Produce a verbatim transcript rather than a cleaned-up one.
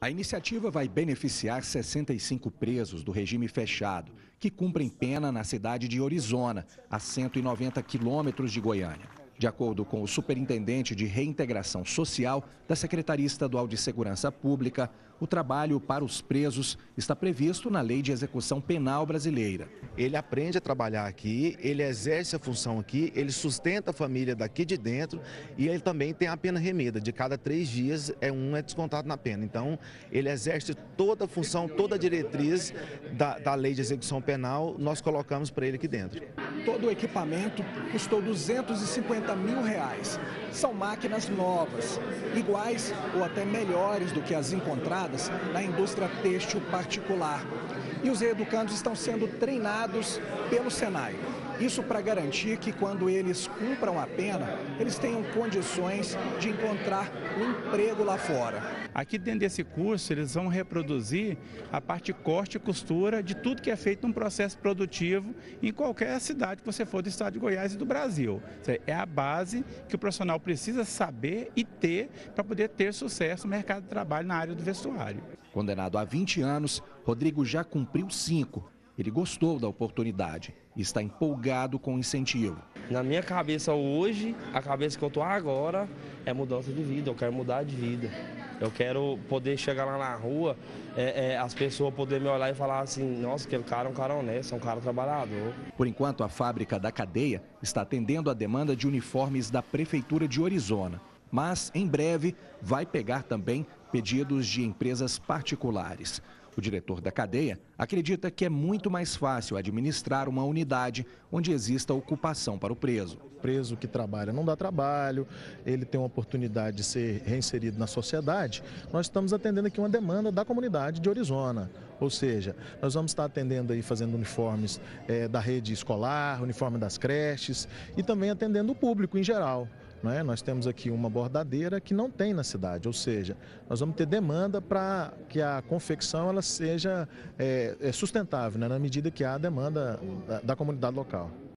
A iniciativa vai beneficiar sessenta e cinco presos do regime fechado, que cumprem pena na cidade de Orizona, a cento e noventa quilômetros de Goiânia. De acordo com o superintendente de reintegração social da Secretaria Estadual de Segurança Pública, o trabalho para os presos está previsto na Lei de Execução Penal brasileira. Ele aprende a trabalhar aqui, ele exerce a função aqui, ele sustenta a família daqui de dentro e ele também tem a pena remida. De cada três dias, é um é descontado na pena. Então, ele exerce toda a função, toda a diretriz da, da Lei de Execução Penal, nós colocamos para ele aqui dentro. Todo o equipamento custou duzentos e cinquenta mil reais. São máquinas novas, iguais ou até melhores do que as encontradas na indústria têxtil particular. E os reeducandos estão sendo treinados pelo Senai. Isso para garantir que quando eles cumpram a pena, eles tenham condições de encontrar um emprego lá fora. Aqui dentro desse curso eles vão reproduzir a parte de corte e costura de tudo que é feito num processo produtivo em qualquer cidade que você for do estado de Goiás e do Brasil. É a base que o profissional precisa saber e ter para poder ter sucesso no mercado de trabalho na área do vestuário. Condenado a vinte anos, Rodrigo já cumpriu cinco. Ele gostou da oportunidade e está empolgado com o incentivo. Na minha cabeça hoje, a cabeça que eu estou agora é mudança de vida, eu quero mudar de vida. Eu quero poder chegar lá na rua, é, é, as pessoas poderem me olhar e falar assim, nossa, aquele cara é um cara honesto, é um cara trabalhador. Por enquanto, a fábrica da cadeia está atendendo a demanda de uniformes da Prefeitura de Orizona. Mas, em breve, vai pegar também pedidos de empresas particulares. O diretor da cadeia acredita que é muito mais fácil administrar uma unidade onde exista ocupação para o preso. O preso que trabalha não dá trabalho, ele tem uma oportunidade de ser reinserido na sociedade. Nós estamos atendendo aqui uma demanda da comunidade de Orizona. Ou seja, nós vamos estar atendendo aí, fazendo uniformes é, da rede escolar, uniforme das creches e também atendendo o público em geral. É? Nós temos aqui uma bordadeira que não tem na cidade, ou seja, nós vamos ter demanda para que a confecção ela seja é, é sustentável, né? Na medida que há demanda da, da comunidade local.